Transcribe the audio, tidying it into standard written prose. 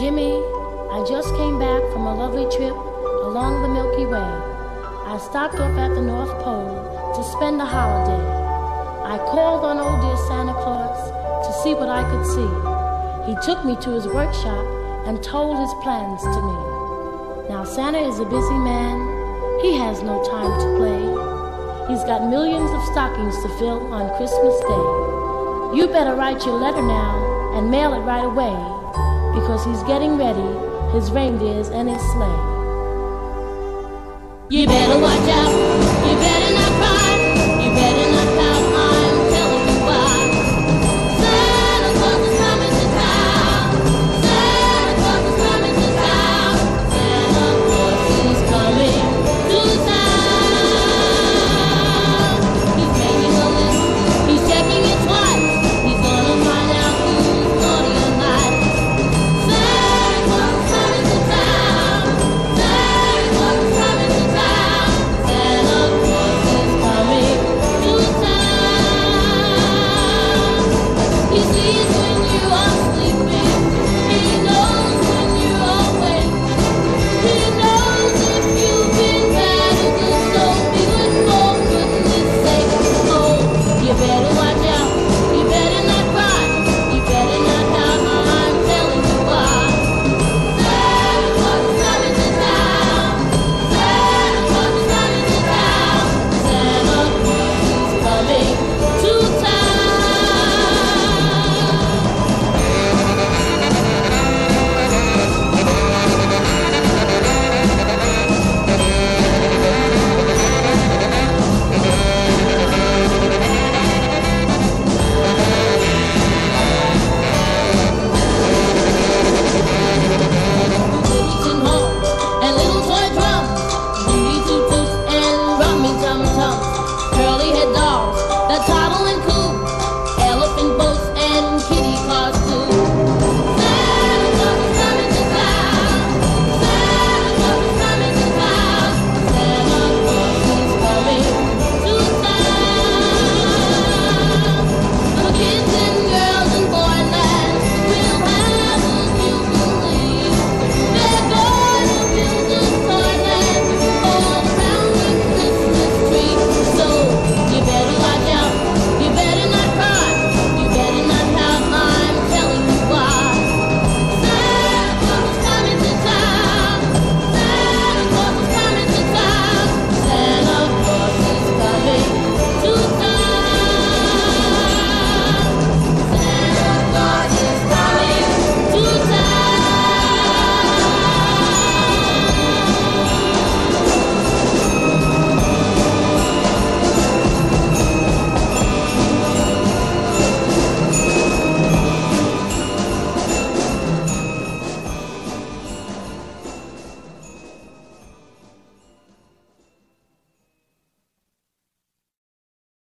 Jimmy, I just came back from a lovely trip along the Milky Way. I stopped off at the North Pole to spend the holiday. I called on old dear Santa Claus to see what I could see. He took me to his workshop and told his plans to me. Now Santa is a busy man. He has no time to play. He's got millions of stockings to fill on Christmas Day. You better write your letter now and mail it right away, because he's getting ready, his reindeers and his sleigh. You better watch out, you better not